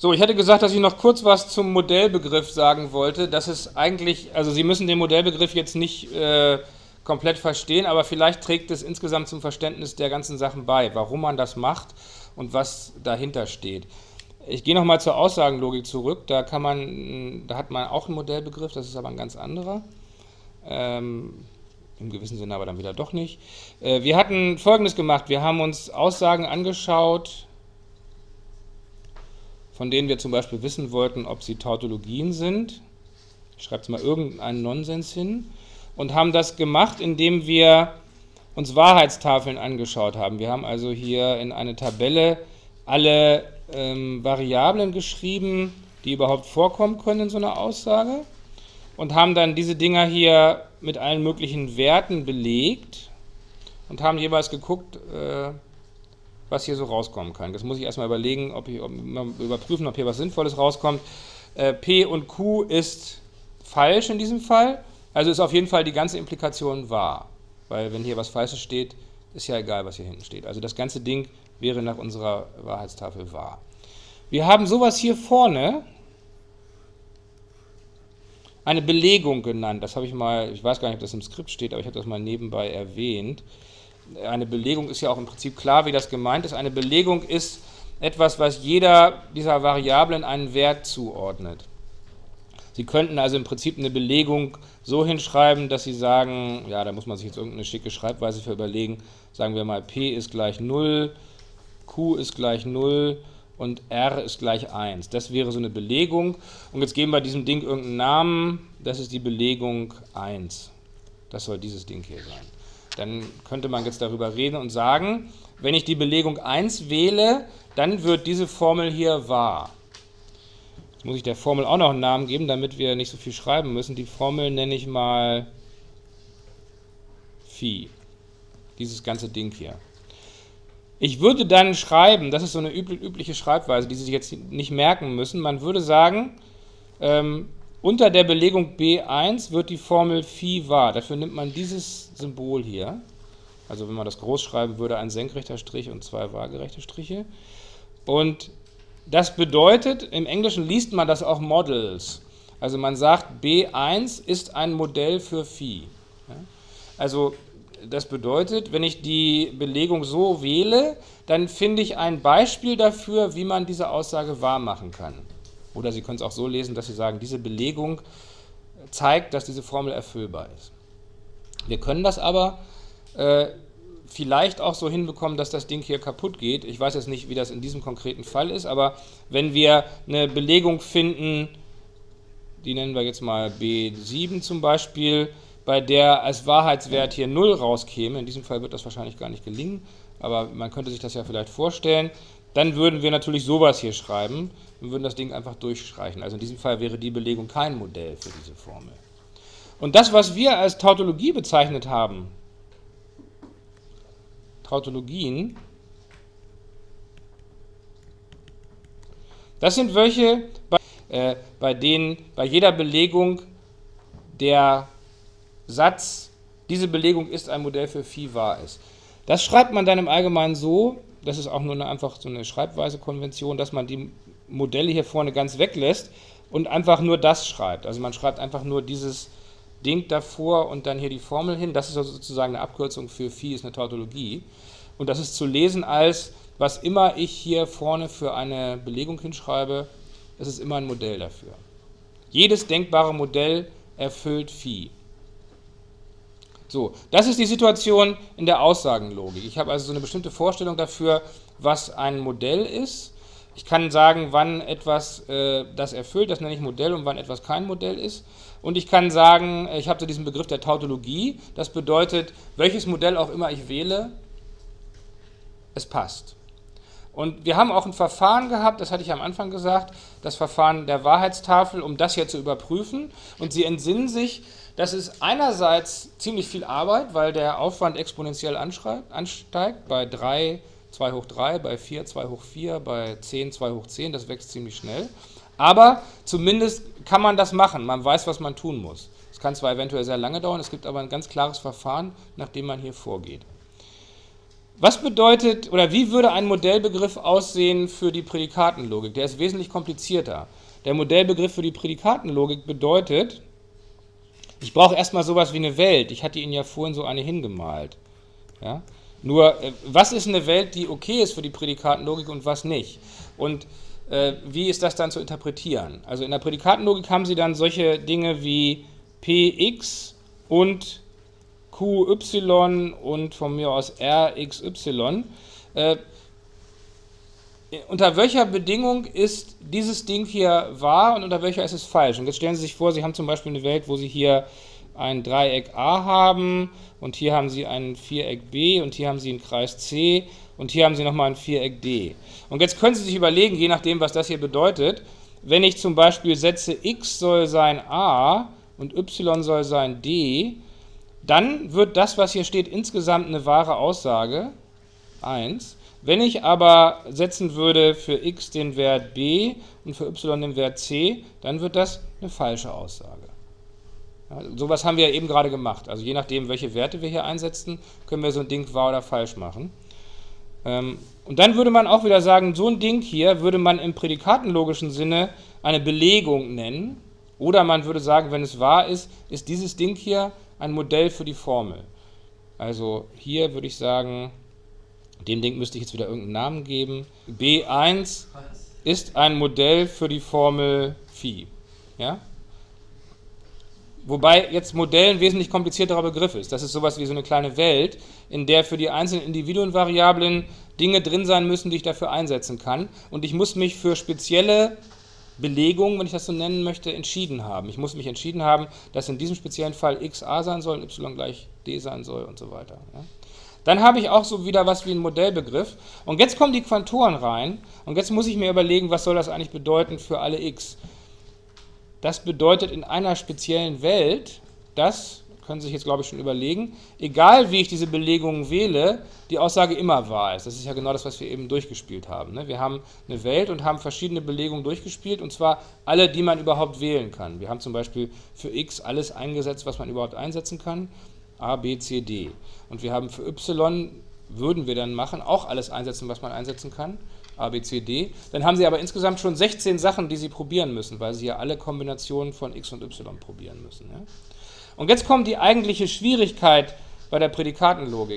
So, ich hatte gesagt, dass ich noch kurz was zum Modellbegriff sagen wollte. Das ist eigentlich, also Sie müssen den Modellbegriff jetzt nicht komplett verstehen, aber vielleicht trägt es insgesamt zum Verständnis der ganzen Sachen bei, warum man das macht und was dahinter steht. Ich gehe nochmal zur Aussagenlogik zurück. Da hat man auch einen Modellbegriff, das ist aber ein ganz anderer. Im gewissen Sinne aber dann wieder doch nicht. Wir hatten Folgendes gemacht. Wir haben uns Aussagen angeschaut, von denen wir zum Beispiel wissen wollten, ob sie Tautologien sind. Ich schreibe jetzt mal irgendeinen Nonsens hin. Und haben das gemacht, indem wir uns Wahrheitstafeln angeschaut haben. Wir haben also hier in eine Tabelle alle Variablen geschrieben, die überhaupt vorkommen können in so einer Aussage. Und haben dann diese Dinger hier mit allen möglichen Werten belegt und haben jeweils geguckt, was hier so rauskommen kann. Das muss ich erstmal überlegen, überprüfen, ob hier was Sinnvolles rauskommt. P und Q ist falsch in diesem Fall, also ist auf jeden Fall die ganze Implikation wahr, weil wenn hier was Falsches steht, ist ja egal, was hier hinten steht. Also das ganze Ding wäre nach unserer Wahrheitstafel wahr. Wir haben sowas hier vorne, eine Belegung genannt. Das habe ich mal, ich weiß gar nicht, ob das im Skript steht, aber ich habe das mal nebenbei erwähnt. Eine Belegung ist ja auch im Prinzip klar, wie das gemeint ist. Eine Belegung ist etwas, was jeder dieser Variablen einen Wert zuordnet. Sie könnten also im Prinzip eine Belegung so hinschreiben, dass Sie sagen, ja, da muss man sich jetzt irgendeine schicke Schreibweise für überlegen, sagen wir mal, P ist gleich 0, Q ist gleich 0 und R ist gleich 1. Das wäre so eine Belegung. Und jetzt geben wir diesem Ding irgendeinen Namen, das ist die Belegung 1. Das soll dieses Ding hier sein. Dann könnte man jetzt darüber reden und sagen, wenn ich die Belegung 1 wähle, dann wird diese Formel hier wahr. Jetzt muss ich der Formel auch noch einen Namen geben, damit wir nicht so viel schreiben müssen. Die Formel nenne ich mal Phi. Dieses ganze Ding hier. Ich würde dann schreiben, das ist so eine übliche Schreibweise, die Sie sich jetzt nicht merken müssen, man würde sagen, unter der Belegung B1 wird die Formel Phi wahr. Dafür nimmt man dieses Symbol hier. Also wenn man das groß schreiben würde, ein senkrechter Strich und zwei waagerechte Striche. Und das bedeutet, im Englischen liest man das auch Models. Also man sagt, B1 ist ein Modell für Phi. Also das bedeutet, wenn ich die Belegung so wähle, dann finde ich ein Beispiel dafür, wie man diese Aussage wahr machen kann. Oder Sie können es auch so lesen, dass Sie sagen, diese Belegung zeigt, dass diese Formel erfüllbar ist. Wir können das aber vielleicht auch so hinbekommen, dass das Ding hier kaputt geht. Ich weiß jetzt nicht, wie das in diesem konkreten Fall ist, aber wenn wir eine Belegung finden, die nennen wir jetzt mal B7 zum Beispiel, bei der als Wahrheitswert hier 0 rauskäme, in diesem Fall wird das wahrscheinlich gar nicht gelingen, aber man könnte sich das ja vielleicht vorstellen, dann würden wir natürlich sowas hier schreiben und würden das Ding einfach durchstreichen. Also in diesem Fall wäre die Belegung kein Modell für diese Formel. Und das, was wir als Tautologie bezeichnet haben, Tautologien, das sind welche, bei denen bei jeder Belegung der Satz, diese Belegung ist ein Modell für Phi wahr ist. Das schreibt man dann im Allgemeinen so, das ist auch nur einfach so eine Schreibweise-Konvention, dass man die Modelle hier vorne ganz weglässt und einfach nur das schreibt. Also man schreibt einfach nur dieses Ding davor und dann hier die Formel hin. Das ist also sozusagen eine Abkürzung für Phi, ist eine Tautologie. Und das ist zu lesen als, was immer ich hier vorne für eine Belegung hinschreibe, das ist immer ein Modell dafür. Jedes denkbare Modell erfüllt Phi. So, das ist die Situation in der Aussagenlogik. Ich habe also so eine bestimmte Vorstellung dafür, was ein Modell ist. Ich kann sagen, wann etwas das erfüllt, das nenne ich Modell, und wann etwas kein Modell ist. Und ich kann sagen, ich habe so diesen Begriff der Tautologie. Das bedeutet, welches Modell auch immer ich wähle, es passt. Und wir haben auch ein Verfahren gehabt, das hatte ich am Anfang gesagt, das Verfahren der Wahrheitstafel, um das hier zu überprüfen. Und Sie entsinnen sich, das ist einerseits ziemlich viel Arbeit, weil der Aufwand exponentiell ansteigt, bei 3 2 hoch 3, bei 4 2 hoch 4, bei 10 2 hoch 10, das wächst ziemlich schnell. Aber zumindest kann man das machen, man weiß, was man tun muss. Es kann zwar eventuell sehr lange dauern, es gibt aber ein ganz klares Verfahren, nach dem man hier vorgeht. Was bedeutet, oder wie würde ein Modellbegriff aussehen für die Prädikatenlogik? Der ist wesentlich komplizierter. Der Modellbegriff für die Prädikatenlogik bedeutet, ich brauche erstmal sowas wie eine Welt. Ich hatte Ihnen ja vorhin so eine hingemalt. Ja? Nur, was ist eine Welt, die okay ist für die Prädikatenlogik und was nicht? Und wie ist das dann zu interpretieren? Also in der Prädikatenlogik haben Sie dann solche Dinge wie Px und Qy und von mir aus Rxy. Unter welcher Bedingung ist dieses Ding hier wahr und unter welcher ist es falsch? Und jetzt stellen Sie sich vor, Sie haben zum Beispiel eine Welt, wo Sie hier ein Dreieck A haben und hier haben Sie ein Viereck B und hier haben Sie einen Kreis C und hier haben Sie nochmal ein Viereck D. Und jetzt können Sie sich überlegen, je nachdem, was das hier bedeutet, wenn ich zum Beispiel setze, x soll sein A und y soll sein D, dann wird das, was hier steht, insgesamt eine wahre Aussage, 1. Wenn ich aber setzen würde für x den Wert b und für y den Wert c, dann wird das eine falsche Aussage. Ja, sowas haben wir ja eben gerade gemacht. Also je nachdem, welche Werte wir hier einsetzen, können wir so ein Ding wahr oder falsch machen. Und dann würde man auch wieder sagen, so ein Ding hier würde man im prädikatenlogischen Sinne eine Belegung nennen. Oder man würde sagen, wenn es wahr ist, ist dieses Ding hier ein Modell für die Formel. Also hier würde ich sagen, dem Ding müsste ich jetzt wieder irgendeinen Namen geben. B1 ist ein Modell für die Formel Phi. Ja? Wobei jetzt Modell ein wesentlich komplizierterer Begriff ist. Das ist sowas wie so eine kleine Welt, in der für die einzelnen Individuenvariablen Dinge drin sein müssen, die ich dafür einsetzen kann. Und ich muss mich für spezielle Belegungen, wenn ich das so nennen möchte, entschieden haben. Ich muss mich entschieden haben, dass in diesem speziellen Fall x a sein soll und y gleich d sein soll und so weiter. Ja? Dann habe ich auch so wieder was wie einen Modellbegriff. Und jetzt kommen die Quantoren rein. Und jetzt muss ich mir überlegen, was soll das eigentlich bedeuten für alle x. Das bedeutet in einer speziellen Welt, das können Sie sich jetzt, glaube ich, schon überlegen, egal wie ich diese Belegungen wähle, die Aussage immer wahr ist. Das ist ja genau das, was wir eben durchgespielt haben. Wir haben eine Welt und haben verschiedene Belegungen durchgespielt, und zwar alle, die man überhaupt wählen kann. Wir haben zum Beispiel für x alles eingesetzt, was man überhaupt einsetzen kann. A, B, C, D. Und wir haben für y, würden wir dann machen, auch alles einsetzen, was man einsetzen kann. A, B, C, D. Dann haben Sie aber insgesamt schon 16 Sachen, die Sie probieren müssen, weil Sie ja alle Kombinationen von x und y probieren müssen. Ja? Und jetzt kommt die eigentliche Schwierigkeit bei der Prädikatenlogik.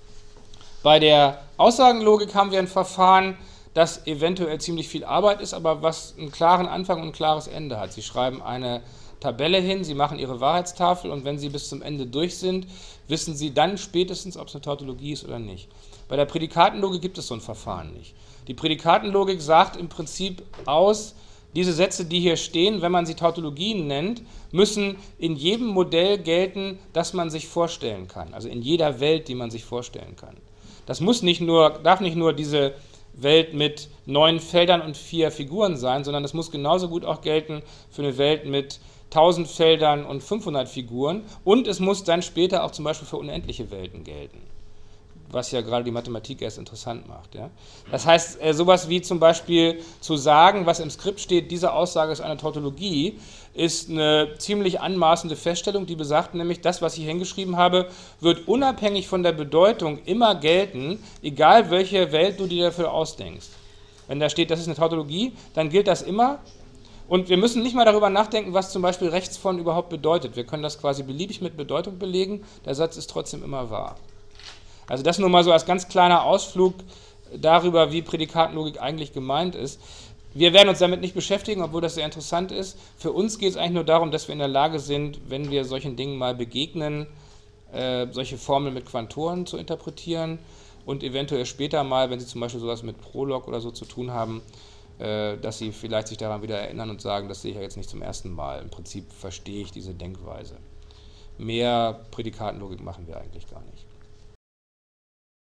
Bei der Aussagenlogik haben wir ein Verfahren, das eventuell ziemlich viel Arbeit ist, aber was einen klaren Anfang und ein klares Ende hat. Sie schreiben eine Tabelle hin, Sie machen Ihre Wahrheitstafel und wenn Sie bis zum Ende durch sind, wissen Sie dann spätestens, ob es eine Tautologie ist oder nicht. Bei der Prädikatenlogik gibt es so ein Verfahren nicht. Die Prädikatenlogik sagt im Prinzip aus, diese Sätze, die hier stehen, wenn man sie Tautologien nennt, müssen in jedem Modell gelten, das man sich vorstellen kann. Also in jeder Welt, die man sich vorstellen kann. Das darf nicht nur diese Welt mit 9 Feldern und 4 Figuren sein, sondern das muss genauso gut auch gelten für eine Welt mit 1000 Feldern und 500 Figuren. Und es muss dann später auch zum Beispiel für unendliche Welten gelten, was ja gerade die Mathematik erst interessant macht. Ja? Das heißt, sowas wie zum Beispiel zu sagen, was im Skript steht, diese Aussage ist eine Tautologie, ist eine ziemlich anmaßende Feststellung, die besagt nämlich, das, was ich hingeschrieben habe, wird unabhängig von der Bedeutung immer gelten, egal welche Welt du dir dafür ausdenkst. Wenn da steht, das ist eine Tautologie, dann gilt das immer. Und wir müssen nicht mal darüber nachdenken, was zum Beispiel rechts von überhaupt bedeutet. Wir können das quasi beliebig mit Bedeutung belegen, der Satz ist trotzdem immer wahr. Also das nur mal so als ganz kleiner Ausflug darüber, wie Prädikatenlogik eigentlich gemeint ist. Wir werden uns damit nicht beschäftigen, obwohl das sehr interessant ist. Für uns geht es eigentlich nur darum, dass wir in der Lage sind, wenn wir solchen Dingen mal begegnen, solche Formeln mit Quantoren zu interpretieren und eventuell später mal, wenn Sie zum Beispiel sowas mit Prolog oder so zu tun haben, dass Sie vielleicht sich daran wieder erinnern und sagen, das sehe ich ja jetzt nicht zum ersten Mal. Im Prinzip verstehe ich diese Denkweise. Mehr Prädikatenlogik machen wir eigentlich gar nicht.